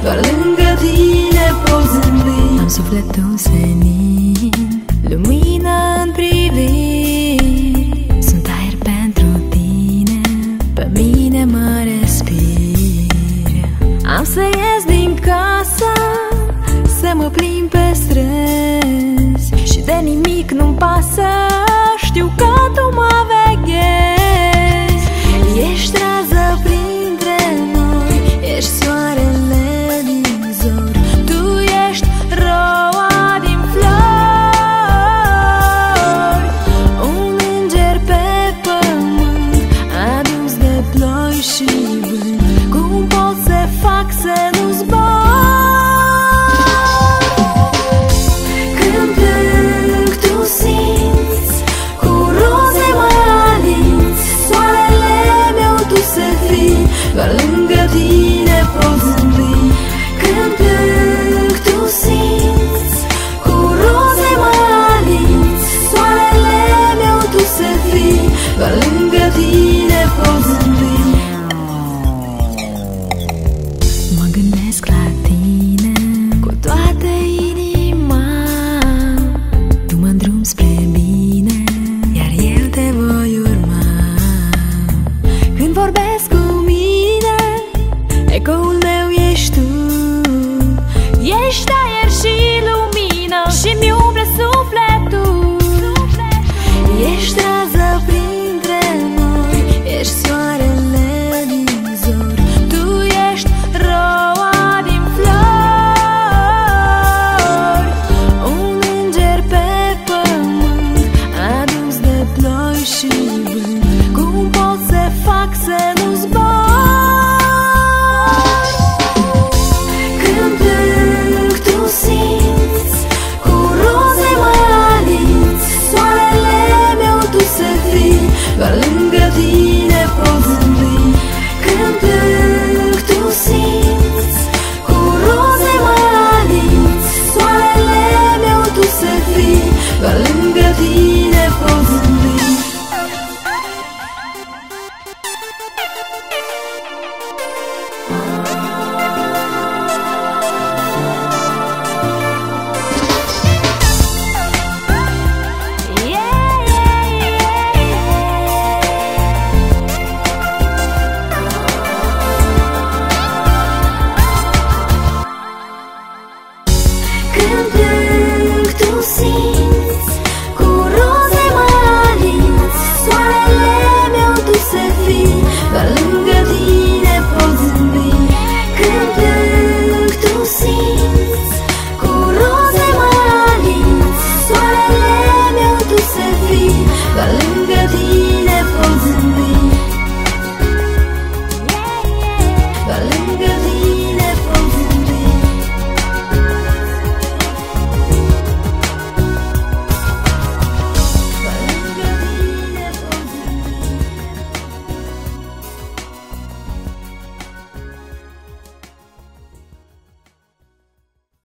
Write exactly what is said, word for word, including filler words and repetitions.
doar lângă tine pot zâmbi. Am sufletul senin, lumină în priviri, sunt aer pentru tine, pe mine mă respir. Am să ies din casă, să mă plimb pe străzi și de nimic nu-mi pasă, știu că tu mă veghezi. Ești rază printre noi, ești soarele din zor, tu ești roa din flori, un înger pe pământ adus de ploi și vânt. Cum pot să fac să